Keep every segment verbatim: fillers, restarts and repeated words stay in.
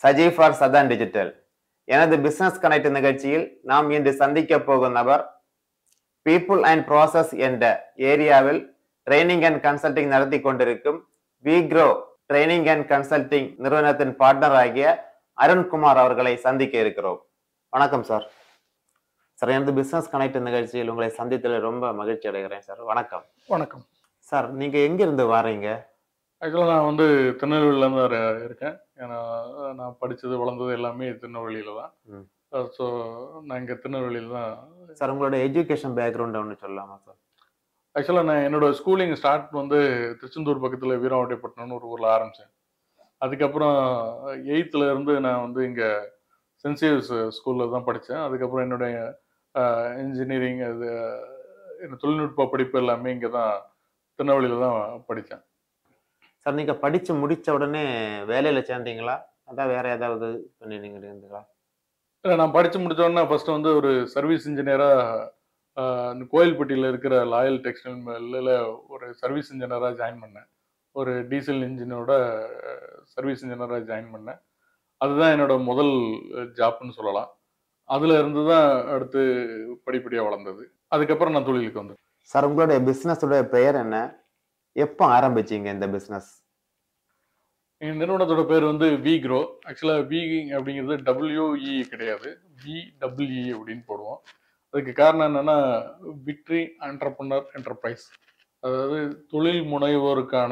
Saji for Sadaan Digital. எனது business connect நிகழ்ச்சியில் நாம் இன்று சந்திக்க போகும் நபர் பீப்புள் அண்ட் ப்ராசஸ் என்ற ஏரியாவில் ட்ரைனிங் அண்ட் கன்சல்டிங் நடத்தி கொண்டிருக்கும் விக்ரோ ட்ரைனிங் அண்ட் கன்சல்டிங் நிறுவனத்தின் பார்ட்னர் ஆகிய அருண் குமார் அவர்களை சந்திக்க இருக்கிறோம். வணக்கம் சார். சார், எனது பிசினஸ் கனெக்ட் நிகழ்ச்சியில் உங்களை சந்தித்ததில் ரொம்ப மகிழ்ச்சி அடைகிறேன் சார். வணக்கம். வணக்கம் சார், நீங்க எங்கிருந்து வாரீங்க? ஆக்சுவலாக நான் வந்து திருநெல்வேலியிலேருந்து இருக்கேன். ஏன்னா நான் படித்தது வளர்ந்தது எல்லாமே திருநெல்வேலியில் தான். ஸோ நான் இங்கே திருநெல்வேலியில் தான். சார், உங்களோட எஜுகேஷன் பேக்ரவுண்ட் ஒன்று சொல்லலாமா சார்? ஆக்சுவலாக நான் என்னோட ஸ்கூலிங் ஸ்டார்ட் வந்து திருச்செந்தூர் பக்கத்தில் வீரவாண்டிப்பட்டினம்னு ஒரு ஊரில் ஆரம்பித்தேன். அதுக்கப்புறம் எயித்துல இருந்து நான் வந்து இங்கே சென்சியஸ் ஸ்கூலில் தான் படித்தேன். அதுக்கப்புறம் என்னுடைய இன்ஜினியரிங் அது தொழில்நுட்ப படிப்பு எல்லாமே இங்கே தான் திருநெல்வேலியில் தான் படித்தேன். சார், நீங்கள் படித்து முடித்த உடனே வேலையில் சேர்ந்தீங்களா? அதான் வேறு ஏதாவது பண்ணிருந்தீங்களா? இல்லை, நான் படித்து முடித்த உடனே ஃபஸ்ட்டு வந்து ஒரு சர்வீஸ் இன்ஜினியராக கோயில்பட்டியில் இருக்கிற லாயல் டெக்ஸ்டைல் மில்லில் ஒரு சர்வீஸ் இன்ஜினியராக ஜாயின் பண்ணேன். ஒரு டீசல் இன்ஜினோட சர்வீஸ் இன்ஜினியராக ஜாயின் பண்ணேன். அதுதான் என்னோட முதல் ஜாப்னு சொல்லலாம். அதில் இருந்து தான் அடுத்து படிப்படியாக வளர்ந்தது. அதுக்கப்புறம் நான் தொழிலுக்கு வந்தேன். சார், உங்களுடைய பிஸ்னஸோட பெயர் என்ன? எப்போ ஆரம்பிச்சிங்க இந்த பிஸ்னஸ்? எங்கள் நிறுவனத்தோட பேர் வந்து விக்ரோ. ஆக்சுவலாக வி அப்படிங்கிறது டபிள்யூஇ கிடையாது, விடபிள்யூஇ அப்படின்னு போடுவோம். அதுக்கு காரணம் என்னென்னா விக்ட்ரி என்டர்பிரனர் என்டர்பிரைஸ், அதாவது தொழில் முனைவோருக்கான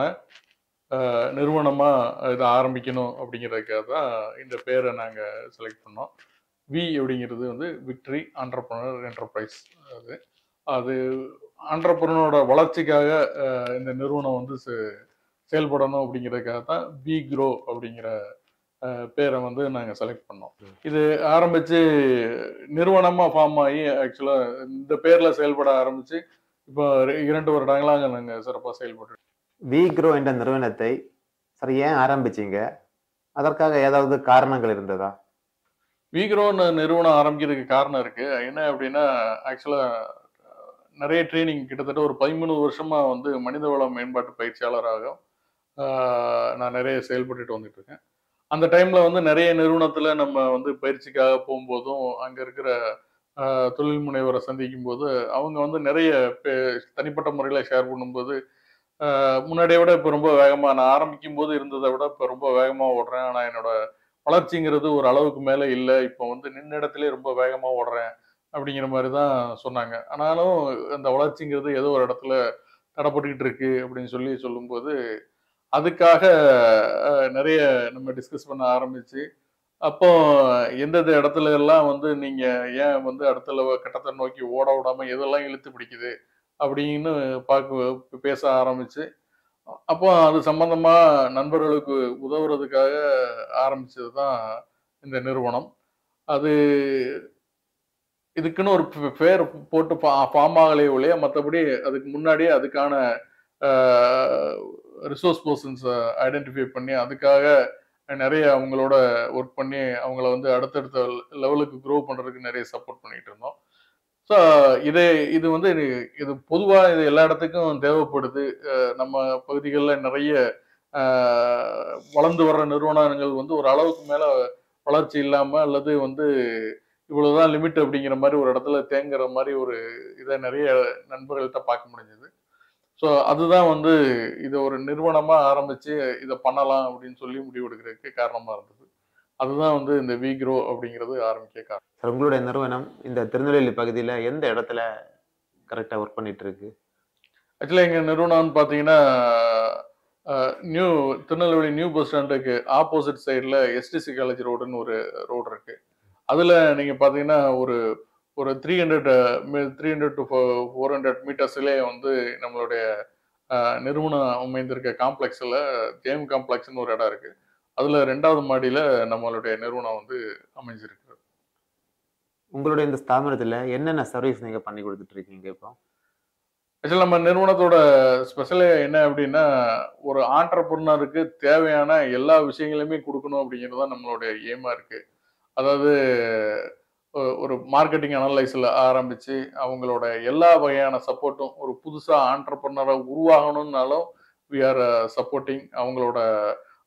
நிறுவனமாக இதை ஆரம்பிக்கணும் அப்படிங்கிறதுக்காக தான் இந்த பேரை நாங்கள் செலக்ட் பண்ணோம். வி அப்படிங்கிறது வந்து விக்ட்ரி என்டர்பிரனர் என்டர்பிரைஸ். அது அது ஆண்டர்பிரனரோட வளர்ச்சிக்காக இந்த நிறுவனம் வந்து செயல்படணும் அப்படிங்கிறதுக்காக தான் விக்ரோ அப்படிங்கிற பேரை வந்து நாங்கள் செலக்ட் பண்ணோம். இது ஆரம்பித்து நிறுவனமாக ஃபார்ம் ஆகி ஆக்சுவலாக இந்த பேரில் செயல்பட ஆரம்பித்து இப்போ இரண்டு வருடங்களாக நாங்கள் சிறப்பாக செயல்பட்டு. விக்ரோ என்ற நிறுவனத்தை சார் ஏன் ஆரம்பிச்சிங்க? அதற்காக ஏதாவது காரணங்கள் இருந்ததா? விக்ரோன்னு நிறுவனம் ஆரம்பிக்கிறதுக்கு காரணம் இருக்குது. என்ன அப்படின்னா, ஆக்சுவலாக நிறைய ட்ரைனிங் கிட்டத்தட்ட ஒரு பதிமூணு வருஷமா வந்து மனிதவள மேம்பாட்டு பயிற்சியாளராக நான் நிறைய செயல்பட்டுட்டு வந்துட்டு இருக்கேன். அந்த டைம்ல வந்து நிறைய நிறுவனத்துல நம்ம வந்து பயிற்சிக்காக போகும்போதும் அங்க இருக்கிற தொழில் முனைவரை சந்திக்கும் போது அவங்க வந்து நிறைய தனிப்பட்ட முறையில ஷேர் பண்ணும்போது முன்னாடியை விட இப்போ ரொம்ப வேகமா நான் ஆரம்பிக்கும் போது இருந்ததை விட இப்போ ரொம்ப வேகமா ஓடுறேன். ஆனா என்னோட வளர்ச்சிங்கிறது ஒரு அளவுக்கு மேல இல்லை, இப்போ வந்து நின்ன இடத்துல ரொம்ப வேகமா ஓடுறேன் அப்படிங்கிற மாதிரி தான் சொன்னாங்க. ஆனாலும் அந்த வளர்ச்சிங்கிறது ஏதோ ஒரு இடத்துல தடைப்பட்டுக்கிட்டு இருக்கு அப்படின்னு சொல்லி சொல்லும்போது அதுக்காக நிறைய நம்ம டிஸ்கஸ் பண்ண ஆரம்பிச்சு, அப்போ எந்தெந்த இடத்துல எல்லாம் வந்து நீங்க ஏன் வந்து அடுத்த கட்டத்தை நோக்கி ஓட விடாம எதெல்லாம் இழுத்து பிடிக்குது அப்படின்னு பார்க்க பேச ஆரம்பிச்சு, அப்போ அது சம்பந்தமா நண்பர்களுக்கு உதவுறதுக்காக ஆரம்பிச்சது தான் இந்த நிறுவனம். அது இதுக்குன்னு ஒரு பேர் போட்டு ஃபார்ம் ஆகலையே ஒழிய மற்றபடி அதுக்கு முன்னாடியே அதுக்கான ரிசோர்ஸ் பர்சன்ஸ் ஐடென்டிஃபை பண்ணி அதுக்காக நிறைய அவங்களோட ஒர்க் பண்ணி அவங்கள வந்து அடுத்தடுத்த லெவலுக்கு க்ரோ பண்ணுறதுக்கு நிறைய சப்போர்ட் பண்ணிட்டு இருந்தோம். ஸோ இதே இது வந்து இது பொதுவாக இது எல்லா இடத்துக்கும் தேவைப்படுது. நம்ம பகுதிகளில் நிறைய வளர்ந்து வர்ற நிறுவனங்கள் வந்து ஒரு அளவுக்கு மேலே வளர்ச்சி இல்லாமல் அல்லது வந்து இவ்வளவுதான் லிமிட் அப்படிங்கிற மாதிரி ஒரு இடத்துல தேங்குற மாதிரி ஒரு இதை நிறைய நண்பர்கள்ட்ட பார்க்க முடிஞ்சது. ஸோ அதுதான் வந்து இதை ஒரு நிறுவனமா ஆரம்பிச்சு இதை பண்ணலாம் அப்படின்னு சொல்லி முடிவெடுக்கிறதுக்கு காரணமா இருந்தது. அதுதான் வந்து இந்த விக்ரோ அப்படிங்கிறது ஆரம்பிக்க காரணம். சார், உங்களுடைய நிறுவனம் இந்த திருநெல்வேலி பகுதியில் எந்த இடத்துல கரெக்டாக ஒர்க் பண்ணிட்டு இருக்கு? ஆக்சுவலாக எங்கள் நிறுவனம்னு பார்த்தீங்கன்னா நியூ திருநெல்வேலி நியூ பஸ் ஸ்டாண்டுக்கு ஆப்போசிட் சைடில் எஸ்டிசி காலேஜ் ரோடுன்னு ஒரு ரோடு இருக்கு. அதில் நீங்கள் பார்த்தீங்கன்னா ஒரு ஒரு three hundred three hundred to four hundred மீட்டர்ஸ்லேயே வந்து நம்மளுடைய நிறுவனம் அமைந்திருக்க காம்ப்ளெக்ஸில் ஜேம் காம்ப்ளெக்ஸ்னு ஒரு இடம் இருக்குது. அதில் ரெண்டாவது மாடியில் நம்மளுடைய நிறுவனம் வந்து அமைஞ்சிருக்கு. உங்களுடைய இந்த ஸ்தாபனத்தில் என்னென்ன சர்வீஸ் நீங்கள் பண்ணி கொடுத்துட்டு இருக்கீங்க இப்போ? ஆக்சுவலாக நம்ம நிறுவனத்தோட ஸ்பெஷலே என்ன அப்படின்னா, ஒரு ஆண்டர்பிரனருக்கு தேவையான எல்லா விஷயங்களையுமே கொடுக்கணும் அப்படிங்கிறது தான் நம்மளுடைய எய்மாக இருக்குது. அதாவது ஒரு மார்க்கெட்டிங் அனலைஸில் ஆரம்பித்து அவங்களோட எல்லா வகையான சப்போர்ட்டும், ஒரு புதுசாக ஆண்டர்பிரனராக உருவாகணும்னாலும் வி ஆர் சப்போர்ட்டிங் அவங்களோட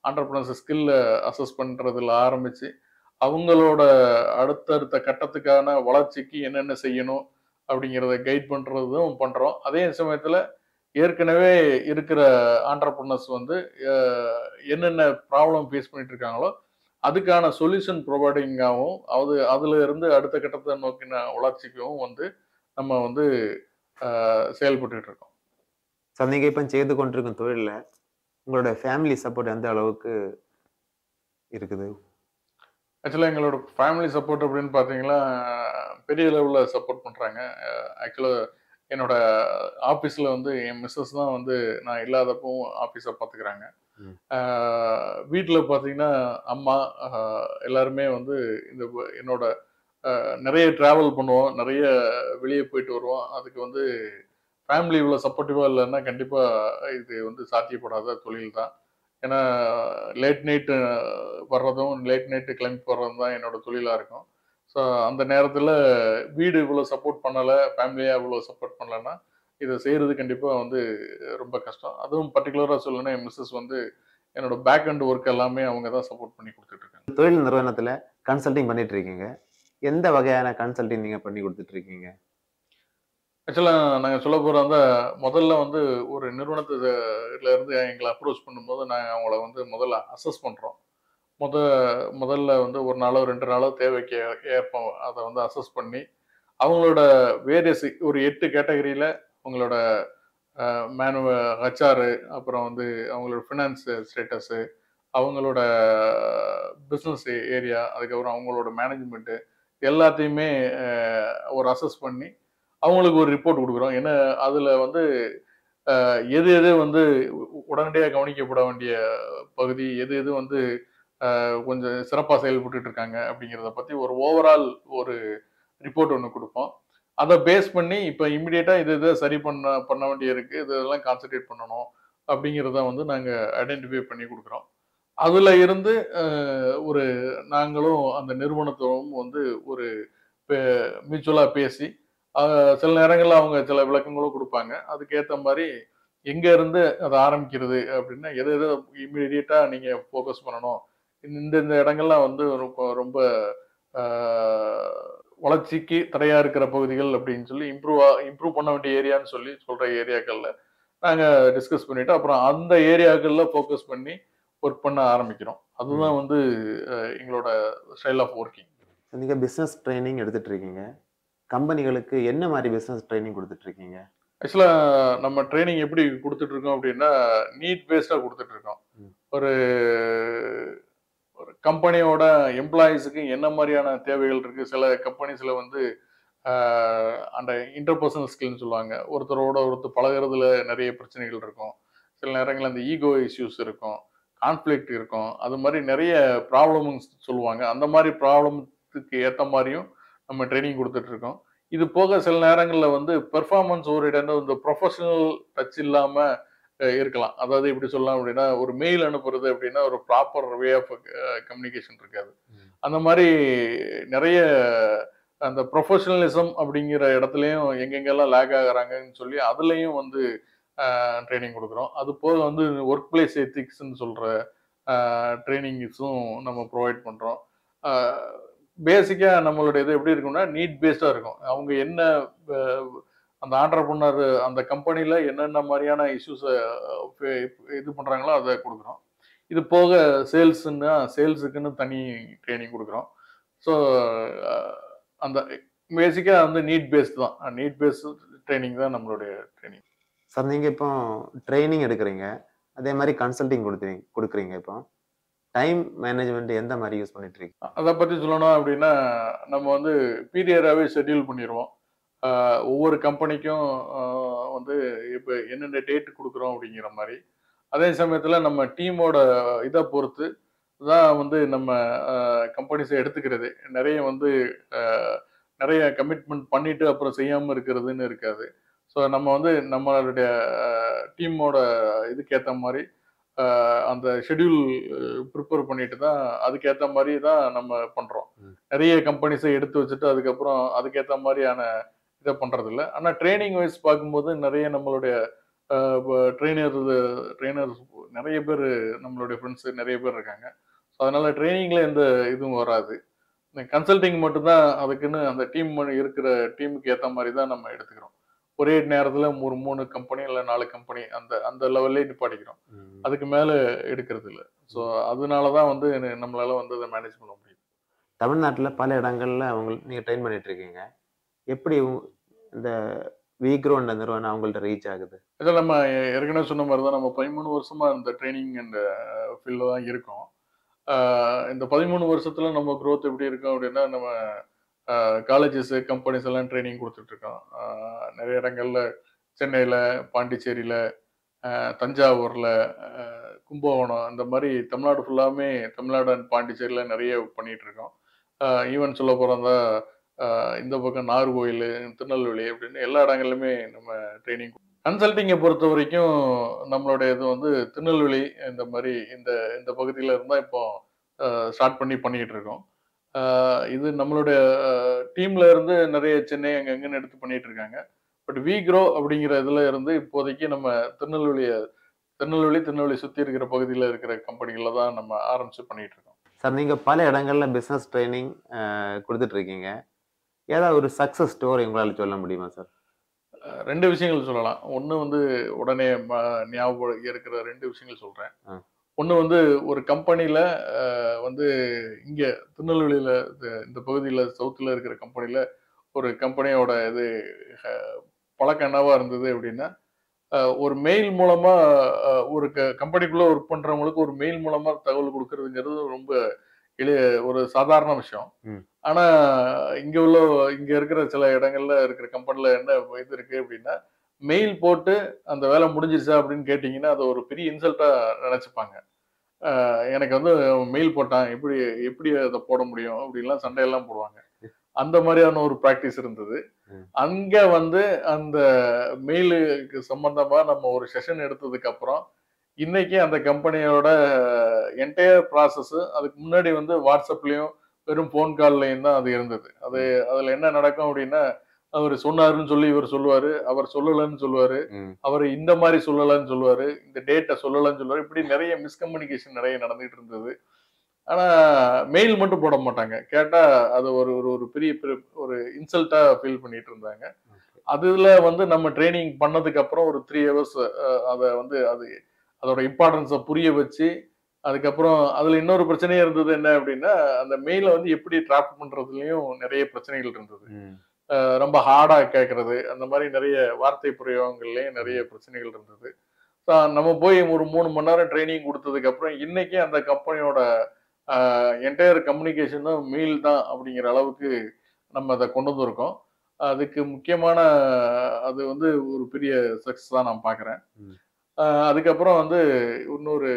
ஆண்டர்பிரினர்ஸ் ஸ்கில்ல அசஸ் பண்றதுல ஆரம்பிச்சு அவங்களோட அடுத்தடுத்த கட்டத்துக்கான வளர்ச்சிக்கு என்னென்ன செய்யணும் அப்படிங்கிறத கைட் பண்றதும் பண்றோம். அதே சமயத்துல ஏற்கனவே இருக்கிற ஆண்டர்பிரினர்ஸ் வந்து என்னென்ன ப்ராப்ளம் ஃபேஸ் பண்ணிட்டு இருக்காங்களோ அதுக்கான சொல்யூஷன் ப்ரொவைடிங்காகவும் அது அதுல இருந்து அடுத்த கட்டத்தை நோக்கின வளர்ச்சிக்கும் வந்து நம்ம வந்து செயல்பட்டு இருக்கோம். சார், நீங்க இப்ப செய்து கொண்டிருக்கும் தொழில உங்களோட ஃபேமிலி சப்போர்ட் எந்த அளவுக்கு இருக்குது? ஆக்சுவலாக எங்களோட ஃபேமிலி சப்போர்ட் அப்படின்னு பார்த்தீங்கன்னா பெரிய லெவலில் சப்போர்ட் பண்ணுறாங்க. ஆக்சுவலாக என்னோட ஆஃபீஸில் வந்து என் மிஸ்ஸஸ் தான் வந்து நான் இல்லாதப்பவும் ஆஃபீஸை பார்த்துக்கிறாங்க. வீட்டில் பார்த்தீங்கன்னா அம்மா எல்லாருமே வந்து இந்த என்னோட நிறைய ட்ராவல் பண்ணுவோம், நிறைய வெளியே போயிட்டு வருவோம். அதுக்கு வந்து ஃபேமிலி இவ்வளோ சப்போர்ட்டிவாக இல்லைன்னா கண்டிப்பாக இது வந்து சாத்தியப்படாத தொழில் தான். ஏன்னா லேட் நைட்டு வர்றதும் லேட் நைட்டு கிளம்பி போடுறதும் தான் என்னோட தொழிலாக இருக்கும். ஸோ அந்த நேரத்தில் வீடு இவ்வளோ சப்போர்ட் பண்ணலை, ஃபேமிலியாக இவ்வளோ சப்போர்ட் பண்ணலைன்னா இதை செய்கிறது கண்டிப்பாக வந்து ரொம்ப கஷ்டம். அதுவும் பர்டிகுலராக சொல்லணும்னா என் மிஸ்ஸஸ் வந்து என்னோட பேக் அண்ட் ஒர்க் எல்லாமே அவங்க தான் சப்போர்ட் பண்ணி கொடுத்துட்டு இருக்காங்க. தொழில் நிறுவனத்தில் கன்சல்டிங் பண்ணிட்டு இருக்கீங்க. எந்த வகையான கன்சல்டிங் நீங்கள் பண்ணி கொடுத்துட்டு இருக்கீங்க? ஆக்சுவலாக நாங்கள் சொல்ல போகிற அந்த முதல்ல வந்து ஒரு நிறுவனத்துல இருந்து எங்களை அப்ரோச் பண்ணும்போது நாங்கள் அவங்கள வந்து முதல்ல அசஸ் பண்ணுறோம். முத முதல்ல வந்து ஒரு நாளோ ரெண்டு நாளோ தேவைக்கு ஏற்ப அதை வந்து அசஸ் பண்ணி அவங்களோட வேரியஸ் ஒரு எட்டு கேட்டகரியில் அவங்களோட மேனுவ ஹெச்ஆரு, அப்புறம் வந்து அவங்களோட ஃபினான்ஸ் ஸ்டேட்டஸு, அவங்களோட பிஸ்னஸ் ஏரியா, அதுக்கப்புறம் அவங்களோட மேனேஜ்மெண்ட்டு எல்லாத்தையுமே ஒரு அசஸ் பண்ணி அவங்களுக்கு ஒரு ரிப்போர்ட் கொடுக்குறோம். ஏன்னா அதில் வந்து எது எது வந்து உடனடியாக கவனிக்கப்பட வேண்டிய பகுதி, எது எது வந்து கொஞ்சம் சிறப்பாக செயல்பட்டு இருக்காங்க அப்படிங்கிறத பற்றி ஒரு ஓவரால் ஒரு ரிப்போர்ட் ஒன்று கொடுப்போம். அதை பேஸ் பண்ணி இப்போ இம்மிடியேட்டாக இது இதை சரி பண்ண பண்ண வேண்டிய இருக்குது, இதெல்லாம் கான்சன்ட்ரேட் பண்ணணும் அப்படிங்கிறத வந்து நாங்கள் ஐடென்டிஃபை பண்ணி கொடுக்குறோம். அதில் இருந்து ஒரு நாங்களும் அந்த நிறுவனத்தோடும் வந்து ஒரு மியூச்சுவலாக பேசி சில நேரங்களில் அவங்க சில விளக்கங்களும் கொடுப்பாங்க. அதுக்கேற்ற மாதிரி எங்கே இருந்து அதை ஆரம்பிக்கிறது அப்படின்னா எதை எதை இம்மிடியேட்டாக நீங்கள் ஃபோக்கஸ் பண்ணணும், இந்த இந்த இடங்கள்லாம் வந்து ரொம்ப வளர்ச்சிக்கு தடையாக இருக்கிற பகுதிகள் அப்படின்னு சொல்லி இம்ப்ரூவ் இம்ப்ரூவ் பண்ண வேண்டிய ஏரியான்னு சொல்லி சொல்கிற ஏரியாக்களில் நாங்கள் டிஸ்கஸ் பண்ணிவிட்டு அப்புறம் அந்த ஏரியாக்களில் ஃபோக்கஸ் பண்ணி ஒர்க் பண்ண ஆரம்பிக்கிறோம். அதுதான் வந்து எங்களோட ஸ்டைல் ஆஃப் ஒர்க்கிங். நீங்கள் பிஸ்னஸ் ட்ரைனிங் எடுத்துகிட்டு இருக்கீங்க. கம்பெனிகளுக்கு என்ன மாதிரி பிஸ்னஸ் ட்ரைனிங் கொடுத்துட்டு இருக்கீங்க? ஆக்சுவலாக நம்ம ட்ரைனிங் எப்படி கொடுத்துட்டு இருக்கோம் அப்படின்னா நீட் பேஸ்டாக கொடுத்துட்டு இருக்கோம். ஒரு ஒரு கம்பெனியோட எம்ப்ளாயீஸுக்கு என்ன மாதிரியான தேவைகள் இருக்குது. சில கம்பெனிஸில் வந்து அந்த இன்டர்பர்சனல் ஸ்கில்னு சொல்லுவாங்க, ஒருத்தரோட ஒருத்தர் பழகிறதுல நிறைய பிரச்சனைகள் இருக்கும். சில நேரங்களில் அந்த ஈகோ இஷ்யூஸ் இருக்கும், கான்ஃப்ளிக்ட் இருக்கும், அது மாதிரி நிறைய ப்ராப்ளம்னு சொல்லுவாங்க. அந்த மாதிரி ப்ராப்ளத்துக்கு ஏற்ற மாதிரியும் நம்ம ட்ரைனிங் கொடுத்துட்டு இருக்கோம். இது போக சில நேரங்களில் வந்து பெர்ஃபார்மன்ஸ் ஓரியன்டா இந்த ப்ரொஃபஷனல் டச் இல்லாமல் இருக்கலாம். அதாவது எப்படி சொல்லலாம் அப்படின்னா ஒரு மெயில் அனுப்புறது அப்படின்னா ஒரு ப்ராப்பர் வே ஆஃப் கம்யூனிகேஷன் இருக்காது. அந்த மாதிரி நிறைய அந்த ப்ரொஃபஷனலிசம் அப்படிங்கிற இடத்துலையும் எங்கெங்கெல்லாம் லேக் ஆகுறாங்கன்னு சொல்லி அதுலேயும் வந்து ட்ரைனிங் கொடுக்குறோம். அது போக வந்து ஒர்க் பிளேஸ் எத்திக்ஸ்ன்னு சொல்கிற ட்ரைனிங்ஸும் நம்ம ப்ரொவைட் பண்ணுறோம். பேசிக்காக நம்மளோட இது எப்படி இருக்குன்னா நீட் பேஸ்டாக இருக்கும். அவங்க என்ன அந்த ஆண்டர்பிரினர் அந்த கம்பெனியில் என்னென்ன மாதிரியான இஷ்யூஸை இது பண்ணுறாங்களோ அதை கொடுக்குறோம். இது போக சேல்ஸுன்னா சேல்ஸுக்குன்னு தனி ட்ரைனிங் கொடுக்குறோம். ஸோ அந்த பேசிக்காக வந்து நீட் பேஸ்ட் தான், நீட் பேஸ்ட் ட்ரைனிங் தான் நம்மளுடைய ட்ரைனிங். சார், நீங்கள் இப்போ ட்ரைனிங் எடுக்கிறீங்க, அதே மாதிரி கன்சல்டிங் கொடுக்குறீங்க கொடுக்குறீங்க இப்போ டைம் மேனேஜ்மெண்ட் எந்த மாதிரி யூஸ் பண்ணிட்டு இருக்கீங்க? அதை பற்றி சொல்லணும் அப்படின்னா நம்ம வந்து பீரியடாகவே ஷெட்யூல் பண்ணிடுவோம். ஒவ்வொரு கம்பெனிக்கும் வந்து இப்போ என்னென்ன டேட்டு கொடுக்குறோம் அப்படிங்கிற மாதிரி. அதே சமயத்தில் நம்ம டீமோட இதை பொறுத்து தான் வந்து நம்ம கம்பெனிஸை எடுத்துக்கிறது. நிறைய வந்து நிறைய கமிட்மெண்ட் பண்ணிட்டு அப்புறம் செய்யாமல் இருக்கிறதுன்னு இருக்காது. ஸோ நம்ம வந்து நம்மளுடைய டீமோட இதுக்கேற்ற மாதிரி அந்த ஷெட்யூல் ப்ரிப்பேர் பண்ணிட்டு தான் அதுக்கேற்ற மாதிரி தான் நம்ம பண்ணுறோம். நிறைய கம்பெனிஸை எடுத்து வச்சுட்டு அதுக்கப்புறம் அதுக்கேற்ற மாதிரியான இதை பண்ணுறது இல்லை. ஆனால் ட்ரைனிங் வைஸ் பார்க்கும்போது நிறைய நம்மளுடைய ட்ரெயினர் ட்ரெயினர்ஸ் நிறைய பேர் நம்மளுடைய ஃப்ரெண்ட்ஸ் நிறைய பேர் இருக்காங்க. ஸோ அதனால ட்ரைனிங்ல எந்த இதுவும் வராது. கன்சல்டிங் மட்டும்தான் அதுக்குன்னு அந்த டீம் இருக்கிற டீமுக்கு ஏற்ற மாதிரி தான் நம்ம எடுத்துக்கிறோம். ஒரே நேரத்தில் ஒரு மூணு கம்பெனி இல்லை நாலு கம்பெனி அந்த அந்த லெவல்லே நிப்பாட்டிக்கிறோம். அதுக்கு மேலே எடுக்கிறது இல்லை. ஸோ அதனால தான் வந்து நம்மளால வந்து அதை மேனேஜ் பண்ண முடியும். தமிழ்நாட்டில் பல இடங்கள்ல அவங்க நீங்கள் ட்ரெயின் பண்ணிட்டு இருக்கீங்க. எப்படி இந்த வீக்ரோன்ற நிறுவனம் அவங்கள்ட்ட ரீச் ஆகுது? இதில் நம்ம ஏற்கனவே சொன்ன மாதிரி தான் நம்ம பதிமூணு வருஷமா இந்த ட்ரைனிங் அண்ட் ஃபீல்டில் தான் இருக்கோம். இந்த பதிமூணு வருஷத்துல நம்ம க்ரோத் எப்படி இருக்கோம் அப்படின்னா, நம்ம காலேஜஸ் கம்பெனிஸ் எல்லாம் ட்ரைனிங் கொடுத்துட்டு இருக்கோம். நிறைய இடங்கள்ல சென்னையில, பாண்டிச்சேரியில, தஞ்சாவூர்ல, கும்பகோணம் அந்த மாதிரி தமிழ்நாடு ஃபுல்லாமே தமிழ்நாடு அண்ட் பாண்டிச்சேரியில நிறைய பண்ணிட்டு இருக்கோம். ஈவன் சொல்ல போறதா இந்த பக்கம் நாகர்கோயில், திருநெல்வேலி அப்படின்னு எல்லா இடங்கள்லுமே நம்ம ட்ரைனிங். கன்சல்டிங்கை பொறுத்த வரைக்கும் நம்மளுடைய இது வந்து திருநெல்வேலி இந்த மாதிரி இந்த இந்த பகுதியில் இருந்தால் இப்போ ஸ்டார்ட் பண்ணி பண்ணிக்கிட்டு இருக்கோம். இது நம்மளுடைய டீம்ல இருந்து நிறைய சென்னை அங்கே அங்கன்னு எடுத்து பண்ணிட்டு இருக்காங்க. பட் வீக்ரோ அப்படிங்கிற இதுல இருந்து இப்போதைக்கு நம்ம திருநெல்வேலிய திருநெல்வேலி திருநெல்வேலி சுற்றி இருக்கிற பகுதியில் இருக்கிற கம்பெனிகளை தான் நம்ம ஆரம்பிச்சு பண்ணிட்டு இருக்கோம். சார், நீங்கள் பல இடங்கள்ல பிஸ்னஸ் ட்ரைனிங் கொடுத்துட்டு இருக்கீங்க. ஏதாவது ஒரு சக்ஸஸ் ஸ்டோரி உங்களால் சொல்ல முடியுமா சார்? ரெண்டு விஷயங்கள் சொல்லலாம். ஒன்று வந்து உடனே ஞாபகம் இருக்கிற ரெண்டு விஷயங்கள் சொல்கிறேன். ஒன்று வந்து ஒரு கம்பெனியில் வந்து இங்கே திருநெல்வேலியில் இந்த பகுதியில் சவுத்தில் இருக்கிற கம்பெனியில் ஒரு கம்பெனியோட இது பழக்கம் என்னவா இருந்தது அப்படின்னா, ஒரு மெயில் மூலமாக ஒரு க கம்பெனிக்குள்ளே ஒர்க் பண்ணுறவங்களுக்கு ஒரு மெயில் மூலமாக தகவல் கொடுக்கறதுங்கிறது ரொம்ப எளிய ஒரு சாதாரண விஷயம். ஆனா இங்க உள்ள இங்க இருக்கிற சில இடங்கள்ல இருக்கிற கம்பெனில என்ன இது இருக்கு அப்படின்னா, மெயில் போட்டு அந்த வேலை முடிஞ்சிருச்சா அப்படின்னு கேட்டீங்கன்னா அதை ஒரு பெரிய இன்சல்ட்டா நினைச்சுப்பாங்க. எனக்கு வந்து மெயில் போட்டான், எப்படி எப்படி அதை போட முடியும் அப்படின்லாம் சண்டையெல்லாம் போடுவாங்க. அந்த மாதிரியான ஒரு ப்ராக்டிஸ் இருந்தது. அங்க வந்து அந்த மெயிலுக்கு சம்பந்தமா நம்ம ஒரு செஷன் எடுத்ததுக்கு அப்புறம் இன்னைக்கு அந்த கம்பெனியோட என்டையர் ப்ராசஸ் அதுக்கு முன்னாடி வந்து வாட்ஸ்அப்லயும் வெறும் போன் கால்லையும் தான் அது இருந்தது. அது அதுல என்ன நடக்கும் அப்படின்னா, அவர் சொன்னாருன்னு சொல்லி இவர் சொல்லுவாரு, அவர் சொல்லலன்னு சொல்லுவாரு, அவர் இந்த மாதிரி சொல்லலன்னு சொல்லுவாரு, இந்த டேட்டை சொல்லலன்னு சொல்லுவாரு. இப்படி நிறைய மிஸ்கம்யூனிகேஷன் நிறைய நடந்துட்டு இருந்தது. ஆனா மெயில் மட்டும் போட மாட்டாங்க. கேட்டா அது ஒரு ஒரு பெரிய ஒரு இன்சல்ட்டா ஃபீல் பண்ணிட்டு இருந்தாங்க. அதுல வந்து நம்ம ட்ரைனிங் பண்ணதுக்கு அப்புறம் ஒரு த்ரீ ஹவர்ஸ் அதை வந்து அது அதோட இம்பார்ட்டன்ஸை புரிய வச்சு, அதுக்கப்புறம் அதுல இன்னொரு பிரச்சனையே இருந்தது என்ன அப்படின்னா, அந்த மெயிலை வந்து எப்படி டிராஃப்ட் பண்றதுலயும் நிறைய பிரச்சனைகள் இருந்தது. ரொம்ப ஹார்டா கேட்கறது, அந்த மாதிரி நிறைய வார்த்தை பிரயோகங்கள்லயும் நிறைய பிரச்சனைகள் இருந்தது. நம்ம போய் ஒரு மூணு மணி நேரம் ட்ரைனிங் கொடுத்ததுக்கு அப்புறம் இன்னைக்கு அந்த கம்பெனியோட என்டையர் கம்யூனிகேஷனும் மெயில் தான் அப்படிங்கிற அளவுக்கு நம்ம அதை கொண்டு வந்திருக்கோம். அதுக்கு முக்கியமான அது வந்து ஒரு பெரிய சக்சஸ் தான் நான் பார்க்குறேன். அதுக்கப்புறம் வந்து இன்னொரு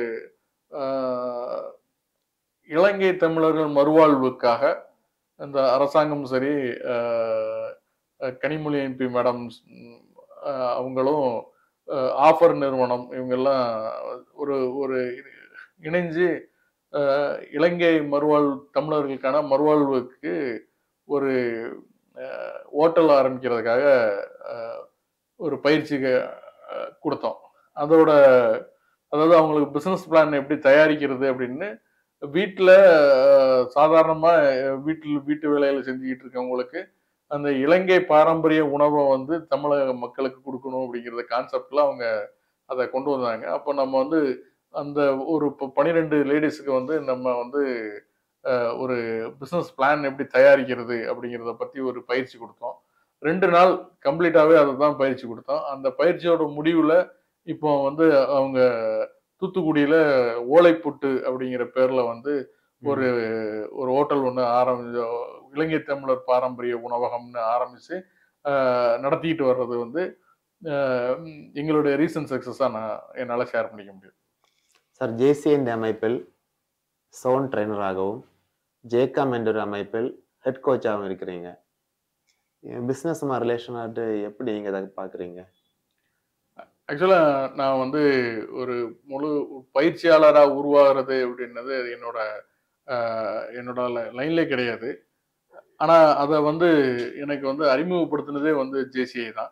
இலங்கை தமிழர்கள் மறுவாழ்வுக்காக இந்த அரசாங்கம் சரி, கனிமொழி எம்பி மேடம் அவங்களும் ஆஃபர் நிறுவனம் இவங்கெல்லாம் ஒரு ஒரு இணைஞ்சு இலங்கை மறுவாழ் தமிழர்களுக்கான மறுவாழ்வுக்கு ஒரு ஹோட்டல் ஆரம்பிக்கிறதுக்காக ஒரு பயிற்சி கொடுத்தோம். அதோட அதாவது அவங்களுக்கு பிசினஸ் பிளான் எப்படி தயாரிக்கிறது அப்படின்னு வீட்டில் சாதாரணமாக வீட்டில் வீட்டு வேலையில் செஞ்சுக்கிட்டு இருக்கவங்களுக்கு அந்த இலங்கை பாரம்பரிய உணவை வந்து தமிழக மக்களுக்கு கொடுக்கணும் அப்படிங்கிறத கான்செப்டில் அவங்க அதை கொண்டு வந்தாங்க. அப்போ நம்ம வந்து அந்த ஒரு பன்னிரெண்டு லேடிஸுக்கு வந்து நம்ம வந்து ஒரு பிஸ்னஸ் பிளான் எப்படி தயாரிக்கிறது அப்படிங்கிறத பற்றி ஒரு பயிற்சி கொடுத்தோம். ரெண்டு நாள் கம்ப்ளீட்டாகவே அதை தான் பயிற்சி கொடுத்தோம். அந்த பயிற்சியோட முடிவில் இப்போ வந்து அவங்க தூத்துக்குடியில் ஓலைப்புட்டு அப்படிங்கிற பேரில் வந்து ஒரு ஒரு ஹோட்டல் ஒன்று ஆரம்பி இலங்கை தமிழர் பாரம்பரிய உணவகம்னு ஆரம்பித்து நடத்திக்கிட்டு வர்றது வந்து எங்களுடைய ரீசன்ட் சக்ஸஸாக நான் என்னால் ஷேர் பண்ணிக்க முடியும். சார், ஜேசி என்ற அமைப்பில் சவுண்ட் ட்ரைனராகவும் ஜேகாம் என்ற ஒரு அமைப்பில் ஹெட் கோச்சாகவும் இருக்கிறீங்க. பிஸ்னஸ்மா ரிலேஷனாட்டு எப்படி நீங்கள் அதை பார்க்குறீங்க? ஆக்சுவலாக நான் வந்து ஒரு முழு பயிற்சியாளராக உருவாகிறது அப்படின்னது என்னோட என்னோட லைன்லே கிடையாது. ஆனால் அதை வந்து எனக்கு வந்து அறிமுகப்படுத்தினதே வந்து ஜேசிஐ தான்.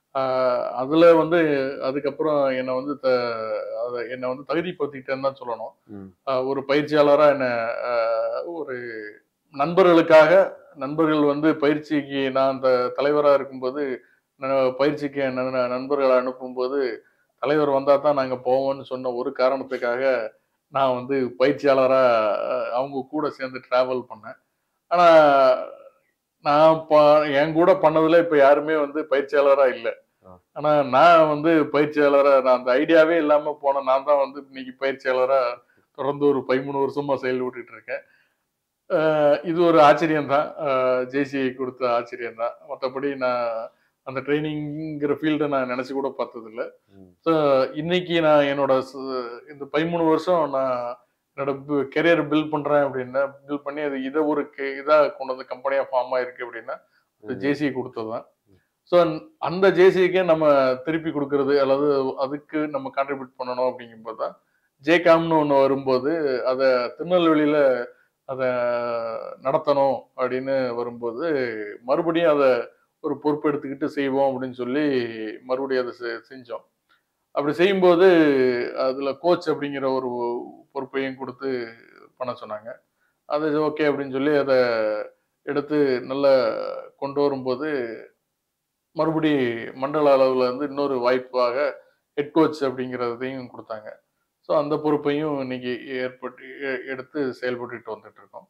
அதுல வந்து அதுக்கப்புறம் என்னை வந்து அதை என்னை வந்து தகுதிப்படுத்திக்கிட்டேன்னு தான் சொல்லணும். ஒரு பயிற்சியாளரா என்ன ஒரு நண்பர்களுக்காக நண்பர்கள் வந்து பயிற்சிக்கு நான் அந்த தலைவராக இருக்கும்போது பயிற்சிக்கு நண்பர்களை அனுப்பும்போது தலைவர் வந்தா தான் நாங்க போவோம்னு சொன்ன ஒரு காரணத்துக்காக நான் வந்து பயிற்சியாளரா அவங்க கூட சேர்ந்து டிராவல் பண்ணேன். ஆனா நான் என் கூட பண்ணதுல இப்ப யாருமே வந்து பயிற்சியாளரா இல்லை. ஆனா நான் வந்து பயிற்சியாளரா நான் அந்த ஐடியாவே இல்லாம போன நான் தான் வந்து இன்னைக்கு பயிற்சியாளரா தொடர்ந்து ஒரு பதிமூணு வருஷமா செயல்பட்டு இருக்கேன். இது ஒரு ஆச்சரியம் தான், ஜேசிஐ கொடுத்த ஆச்சரியம் தான். மற்றபடி நான் அந்த ட்ரைனிங்கிற ஃபீல்டை நான் நினைச்சு கூட பார்த்தது இல்லை. ஸோ இன்னைக்கு நான் என்னோட இந்த பதிமூணு வருஷம் நான் என்னோட கெரியர் பில்ட் பண்றேன் அப்படின்னா பில்ட் பண்ணி அது இதை ஒரு இதாக கொண்டு வந்து கம்பெனியா ஃபார்ம் ஆயிருக்கு அப்படின்னா ஜேசிஐ கொடுத்தது தான். ஸோ அந்த ஜேசிஐக்கே நம்ம திருப்பி கொடுக்கறது அல்லது அதுக்கு நம்ம கான்ட்ரிபியூட் பண்ணணும் அப்படிங்கும்போது தான் ஜேகாம்னு ஒன்று வரும்போது அதை திருநெல்வேலியில அதை நடத்தணும் அப்படின்னு வரும்போது மறுபடியும் அதை ஒரு பொறுப்பு எடுத்துக்கிட்டு செய்வோம் அப்படின்னு சொல்லி மறுபடியும் அதை செஞ்சோம். அப்படி செய்யும்போது அதுல கோச் அப்படிங்கிற ஒரு பொறுப்பையும் கொடுத்து பண்ண சொன்னாங்க. அது ஓகே அப்படின்னு சொல்லி அதை எடுத்து நல்லா கொண்டு வரும்போது மறுபடி மண்டல அளவுல இருந்து இன்னொரு வாய்ப்பாக ஹெட் கோச் அப்படிங்கிறதையும் கொடுத்தாங்க. ஸோ அந்த பொறுப்பையும் இன்னைக்கு ஏற்பட்டு எடுத்து செயல்பட்டு வந்துட்டு இருக்கோம்.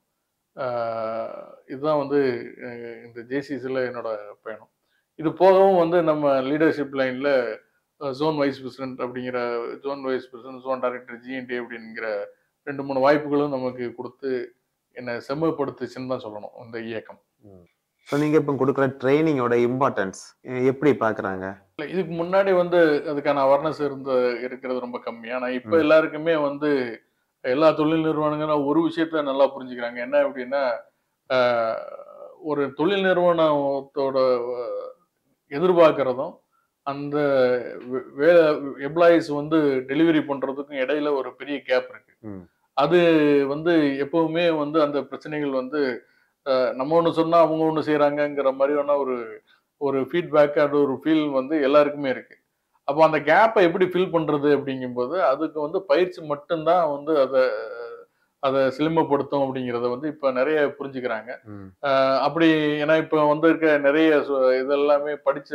இதுதான் வந்து இந்த ஜேசிசில என்னோட பயணம். இது போகவும் வந்து நம்ம லீடர்ஷிப் லைன்ல ஜோன் வைஸ் பிரசிடென்ட் அப்படிங்கிற zone vice president zone director GNT அப்படிங்கிற ரெண்டு மூணு வாய்ப்புகளும் நமக்கு கொடுத்து என்னை செம்மப்படுத்துச்சுன்னு தான் சொல்லணும் இந்த இயக்கம். ஸோ நீங்க இப்போ கொடுக்குற ட்ரைனிங்கோட இம்பார்ட்டன்ஸ் எப்படி பாக்குறாங்க? இதுக்கு முன்னாடி வந்து அதுக்கான அவேர்னஸ் இருந்து இருக்கிறது ரொம்ப கம்மி. ஆனா இப்ப எல்லாருக்குமே வந்து எல்லா தொழில் நிறுவனங்களும் ஒரு விஷயத்த நல்லா புரிஞ்சுக்கிறாங்க. என்ன அப்படின்னா ஒரு தொழில் நிறுவனத்தோட எதிர்பார்க்கிறதும் அந்த வேலை எம்ப்ளாயிஸ் வந்து டெலிவரி பண்றதுக்கும் இடையில ஒரு பெரிய கேப் இருக்கு. அது வந்து எப்பவுமே வந்து அந்த பிரச்சனைகள் வந்து நம்ம ஒண்ணு சொன்னா அவங்க ஒண்ணு செய்யறாங்கிற மாதிரியான ஒரு ஒரு ஃபீட்பேக் அது ஒரு ஃபீல் வந்து எல்லாருக்குமே இருக்கு. அப்போ அந்த கேப்பை எப்படி ஃபில் பண்றது அப்படிங்கும்போது அதுக்கு வந்து பயிற்சி மட்டும்தான் வந்து அதை அதை செழுமைப்படுத்தும் அப்படிங்கிறத வந்து இப்ப நிறைய புரிஞ்சுக்கிறாங்க. அப்படி ஏன்னா இப்ப வந்து இருக்க நிறைய இதெல்லாமே படிச்ச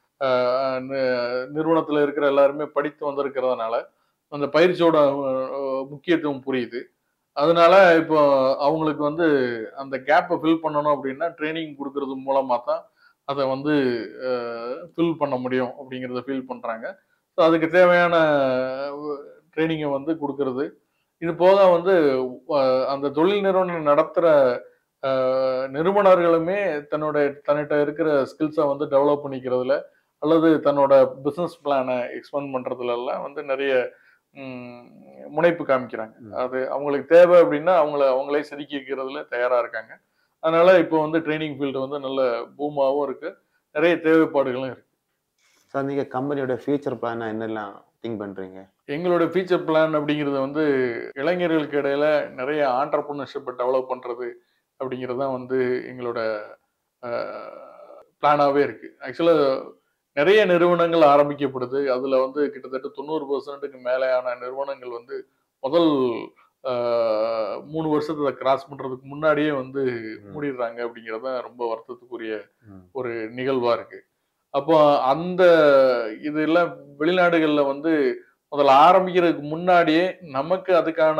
நிறுவனத்துல இருக்கிற எல்லாருமே படித்து வந்திருக்கிறதுனால அந்த பயிற்சியோட முக்கியத்துவம் புரியுது. அதனால இப்போ அவங்களுக்கு வந்து அந்த கேப்பை ஃபில் பண்ணணும் அப்படின்னா ட்ரைனிங் கொடுக்கறது மூலமா தான் அதை வந்து ஃபில் பண்ண முடியும் அப்படிங்கிறத ஃபீல் பண்றாங்க. ஸோ அதுக்கு தேவையான ட்ரைனிங்கை வந்து கொடுக்கறது. இது போக வந்து அந்த தொழில் நிறுவனம் நடத்துற நிறுவனர்களுமே தன்னோட தன்னிட்ட இருக்கிற ஸ்கில்ஸை வந்து டெவலப் பண்ணிக்கிறதுல அல்லது தன்னோட பிசினஸ் பிளானை எக்ஸ்பேண்ட் பண்றதுல எல்லாம் வந்து நிறைய முனைப்பு காமிக்கிறாங்க. அது அவங்களுக்கு தேவை அப்படின்னா அவங்கள அவங்களே செதுக்கி வைக்கிறதுல தயாரா இருக்காங்க. அதனால இப்போ வந்து ட்ரைனிங் ஃபீல்டு வந்து நல்ல பூமாவும் இருக்கு, நிறைய தேவைப்பாடுகளும் இருக்கு. சார் நீங்க கம்பெனியோட ஃபியூச்சர் பிளான் என்னெல்லாம் திங்க் பண்றீங்க? எங்களோட ஃபியூச்சர் பிளான் அப்படிங்கிறது வந்து இளைஞர்களுக்கு இடையில நிறைய ஆண்டர்பிரினர்ஷிப்பை டெவலப் பண்றது அப்படிங்கிறது தான் வந்து எங்களோட பிளானாவே இருக்கு. ஆக்சுவலா நிறைய நிறுவனங்கள் ஆரம்பிக்கப்படுது. அதுல வந்து கிட்டத்தட்ட தொண்ணூறு பர்சன்ட்டுக்கு மேலேயான நிறுவனங்கள் வந்து முதல் மூணு வருஷத்தை கிராஸ் பண்றதுக்கு முன்னாடியே வந்து மூடிடுறாங்க அப்படிங்கிறது ரொம்ப வருத்தத்துக்குரிய ஒரு நிகழ்வா இருக்கு. அப்போ அந்த இது எல்லாம் வெளிநாடுகள்ல வந்து முதல்ல ஆரம்பிக்கிறதுக்கு முன்னாடியே நமக்கு அதுக்கான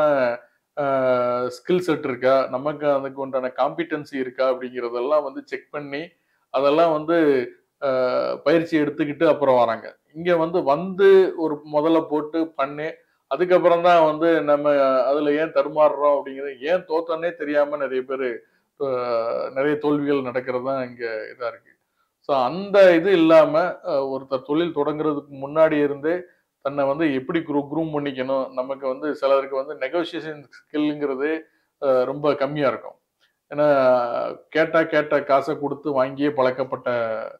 ஸ்கில் செட் இருக்கா, நமக்கு அதுக்கு உண்டான காம்பிடன்சி இருக்கா அப்படிங்கிறதெல்லாம் வந்து செக் பண்ணி அதெல்லாம் வந்து பயிற்சி எடுத்துக்கிட்டு அப்புறம் வராங்க. இங்க வந்து வந்து ஒரு முதல்ல போட்டு பண்ணி அதுக்கப்புறம் தான் வந்து நம்ம அதுல ஏன் தடுமாறுறோம் அப்படிங்கிறது ஏன் தோத்தனே தெரியாம நிறைய பேர் நிறைய தோல்விகள் நடக்கிறது தான் இங்க இதா இருக்கு. ஸோ அந்த இது இல்லாம ஒருத்தர் தொழில் தொடங்குறதுக்கு முன்னாடி இருந்தே தன்னை வந்து எப்படி குரூ குரூம் பண்ணிக்கணும், நமக்கு வந்து சிலருக்கு வந்து நெகோசியேஷன் ஸ்கில்ங்கிறது ரொம்ப கம்மியா இருக்கும். ஏன்னா கேட்டா கேட்ட காசை கொடுத்து வாங்கியே பழக்கப்பட்ட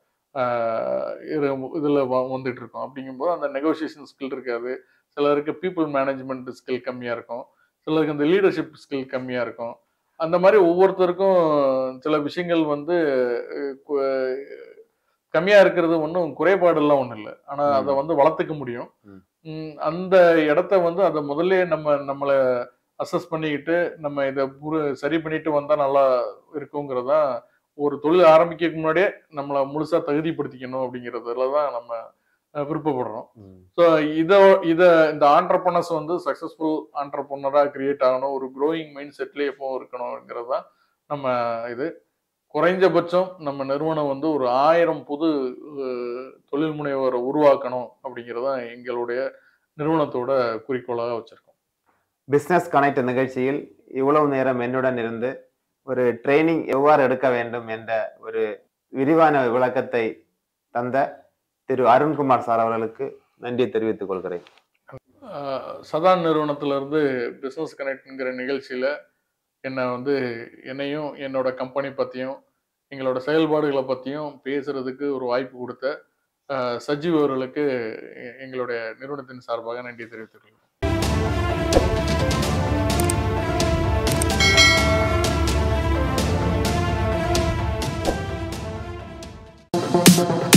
இதுல வந்துட்டு இருக்கோம். அப்படிங்கும்போது அந்த நெகோசியேஷன் ஸ்கில் இருக்காது. சிலருக்கு பீப்புள் மேனேஜ்மெண்ட் ஸ்கில் கம்மியா இருக்கும், சிலருக்கு அந்த லீடர்ஷிப் ஸ்கில் கம்மியா இருக்கும். அந்த மாதிரி ஒவ்வொருத்தருக்கும் சில விஷயங்கள் வந்து கம்மியா இருக்கிறது ஒன்றும் குறைபாடுலாம் ஒன்றும் இல்லை. ஆனா அதை வந்து வளர்த்துக்க முடியும். அந்த இடத்த வந்து அதை முதல்ல நம்ம நம்மளை அசஸ் பண்ணிக்கிட்டு நம்ம இதை சரி பண்ணிட்டு வந்தா நல்லா இருக்குங்கிறதா ஒரு தொழில் ஆரம்பிக்கிறதுக்கு முன்னாடியே நம்மளை முழுசா தகுதிப்படுத்திக்கணும் அப்படிங்கிறதுல தான் நம்ம விருப்பப்படுறோம். ஸோ இதை இதை இந்த ஆண்டர்பனர்ஸ் வந்து சக்சஸ்ஃபுல் ஆண்டர்பனரா கிரியேட் ஆகணும், ஒரு க்ரோயிங் மைண்ட் செட்லேயே எப்போ இருக்கணுங்கிறது தான் நம்ம இது. குறைஞ்சபட்சம் நம்ம நிறுவனம் வந்து ஒரு ஆயிரம் புது தொழில் முனைவோரை உருவாக்கணும் அப்படிங்கிறதா எங்களுடைய நிறுவனத்தோட குறிக்கோளாக வச்சிருக்கோம். பிசினஸ் கனெக்ட் நிகழ்ச்சியில் இவ்வளவு நேரம் என்னுடன் இருந்து ஒரு ட்ரைனிங் எவ்வாறு எடுக்க வேண்டும் என்ற ஒரு விரிவான விளக்கத்தை தந்த திரு அருண்குமார் சார் அவர்களுக்கு நன்றி தெரிவித்துக் கொள்கிறேன். சதான் நிறுவனத்திலிருந்து பிசினஸ் கனெக்ட்ங்கிற நிகழ்ச்சியில என்னை வந்து என்னையும் என்னோட கம்பெனி பற்றியும் எங்களோட செயல்பாடுகளை பற்றியும் பேசுறதுக்கு ஒரு வாய்ப்பு கொடுத்த சஜீவ் அவர்களுக்கு எங்களுடைய நிறுவனத்தின் சார்பாக நன்றி தெரிவித்துக் கொள்கிறேன்.